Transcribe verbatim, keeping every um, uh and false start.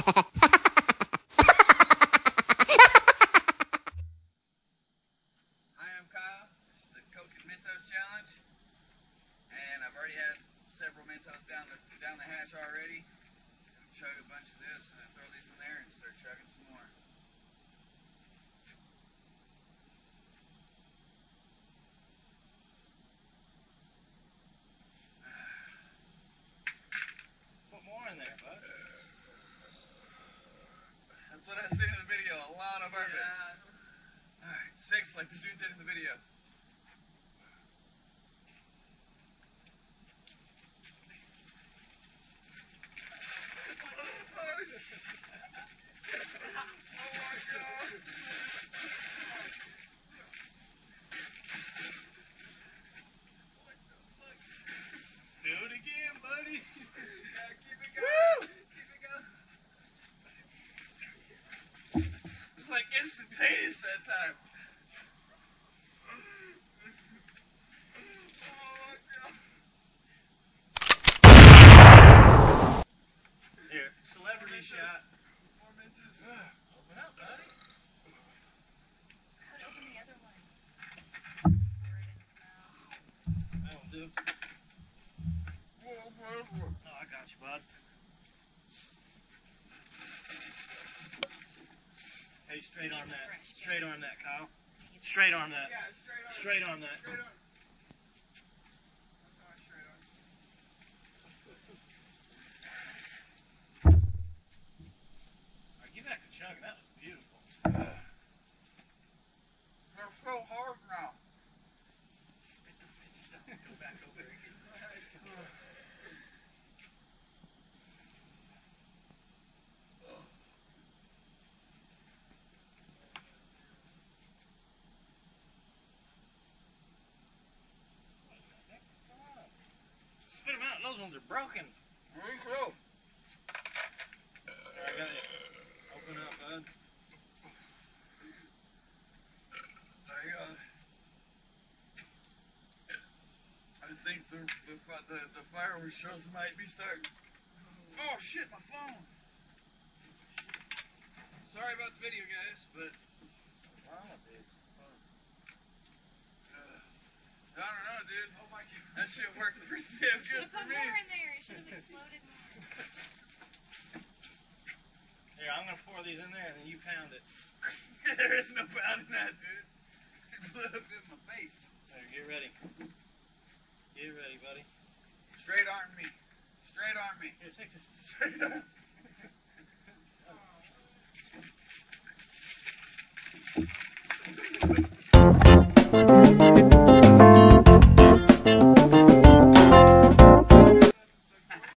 I'm Kyle. This is the Coke and Mentos challenge, and I've already had several Mentos down the down the hatch already. I'll chug a bunch of this and then throw these in there and start chugging some more. Put more in there, bud. That's what I seen in the video. A lot of bourbon. Yeah. All right, six like the dude did in the video. Do it again, buddy. Yeah, keep it going. Woo! Keep it going. It's like instantaneous that time. Here, celebrity shot. More Mentos. Open up, buddy. Open the other one. That will do. Whoa, whoa, whoa. Oh, I got you, bud. Hey, straight on that. Straight on that, Kyle. Straight on that. Yeah, straight on. Straight on that. Straight on. That's how I straight on. All right, get back to chugging. That was beautiful. They're so hard now. Go back over there again. Spit them out. Those ones are broken. Me too. I got it. Open up, bud. I, uh, I think the the the, the fireworks shows might be starting. Oh shit, my phone. Sorry about the video, guys, but What's wrong with this? uh, I don't know, dude. Oh my god, that shit worked pretty damn good Should for put me. more in there. It should have exploded more. Here, I'm gonna pour these in there and then you pound it. There is no pounding that, dude. It blew up in my face. There, get ready. Get ready, buddy. Straight arm me. Straight arm me. Here, take this. Straight arm. Oh.